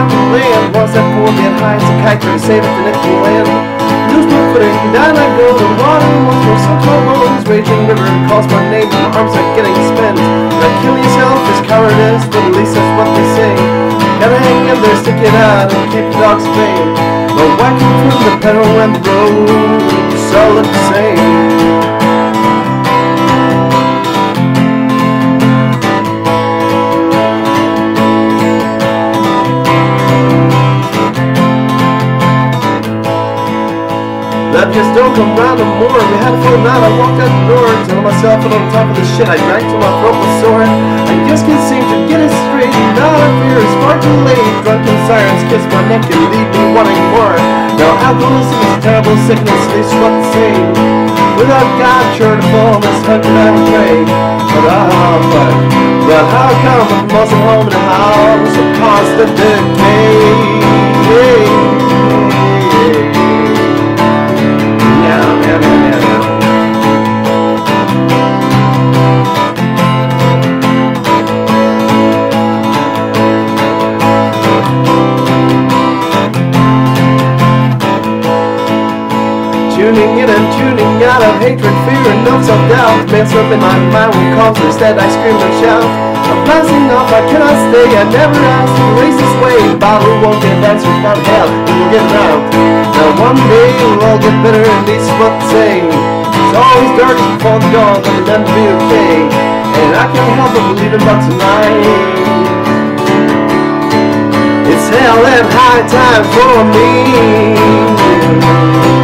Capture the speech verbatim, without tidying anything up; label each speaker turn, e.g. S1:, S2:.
S1: land. Once that poor man hides a kite to save it to next to land. Lose my footing, down I go, the water once more, some tall bones. Raging river calls my name, my arms are getting spent. Not kill yourself is cowardice, but at least that's what they say. Gotta hang in there, stick it out, and keep the dogs at bay. But why confuse the pedal when the roads all look the same? That just don't come round no more. We had a full night, I walked out the door, telling myself that on top of the shit I drank till my throat was sore. I just can't seem to get it straight. Now I fear it's far too late. Drunken sirens kiss my neck and leave me wanting more. Now alkoholism is a terrible sickness, they what the same. Without God, sure to fall in this hundred I would pray. But ah, but, but how come with most at home in the house of constant decay? Tuning in and tuning out of hatred, fear, and no self-doubt. Mess up in my mind when calls instead I scream and shout. I'm blasting off, I cannot stay. I never asked to race this way. Bottle won't get answers from hell, and we'll get around. Now one day we'll all get better, and this is what they say. It's always dark before the dawn, but it's meant to be okay. And I can't help but believing about tonight. It's hell and high time for me.